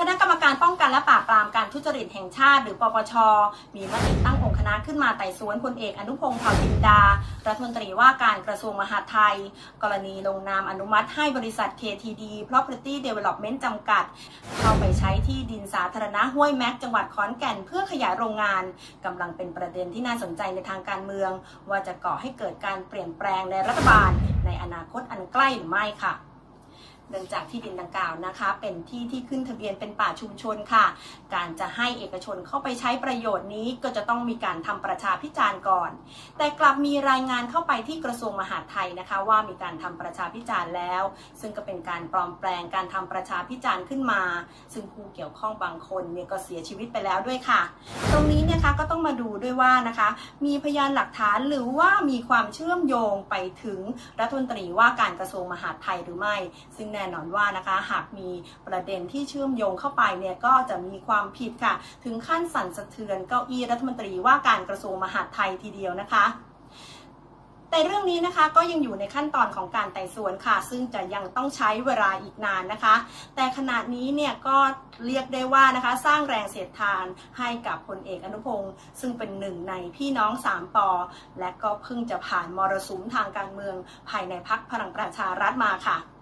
ณะกรรมการป้องกันและปราบปรามการทุจริตแห่งชาติหรือปปช.มีมติตั้งองค์คณะขึ้นมาไต่สวนพลเอกอนุพงษ์เผ่าจินดารัฐมนตรีว่าการกระทรวงมหาดไทยกรณีลงนามอนุมัติให้บริษัท KTD Property Development จำกัดเข้าไปใช้ที่ดินสาธารณะห้วยแม็กจังหวัดขอนแก่นเพื่อขยายโรงงานกำลังเป็นประเด็นที่น่าสนใจในทางการเมืองว่าจะก่อให้เกิดการเปลี่ยนแปลงในรัฐบาลในอนาคตอันใกล้หรือไม่ค่ะเนื่องจากที่ดินดังกล่าวนะคะเป็นที่ที่ขึ้นทะเบียนเป็นป่าชุมชนค่ะการจะให้เอกชนเข้าไปใช้ประโยชน์นี้ก็จะต้องมีการทำประชาพิจารณ์ก่อนแต่กลับมีรายงานเข้าไปที่กระทรวงมหาดไทยนะคะว่ามีการทำประชาพิจารณ์แล้วซึ่งก็เป็นการปลอมแปลงการทำประชาพิจารณ์ขึ้นมาซึ่งผู้เกี่ยวข้องบางคนเนี่ยก็เสียชีวิตไปแล้วด้วยค่ะตรงนี้นะคะก็ต้องมาดูด้วยว่านะคะมีพยานหลักฐานหรือว่ามีความเชื่อมโยงไปถึงรัฐมนตรีว่าการกระทรวงมหาดไทยหรือไม่ซึ่งแน่นอนว่านะคะหากมีประเด็นที่เชื่อมโยงเข้าไปเนี่ยก็จะมีความผิดค่ะถึงขั้นสั่นสะเทือนเก้าอี้รัฐมนตรีว่าการกระทรวงมหาดไทยทีเดียวนะคะแต่เรื่องนี้นะคะก็ยังอยู่ในขั้นตอนของการไต่สวนค่ะซึ่งจะยังต้องใช้เวลาอีกนานนะคะแต่ขณะนี้เนี่ยก็เรียกได้ว่านะคะสร้างแรงเสียดทานให้กับพลเอกอนุพงษ์ซึ่งเป็นหนึ่งในพี่น้อง3 ป.และก็เพิ่งจะผ่านมรสุมทางการเมืองภายในพรรคพลังประชารัฐมาค่ะ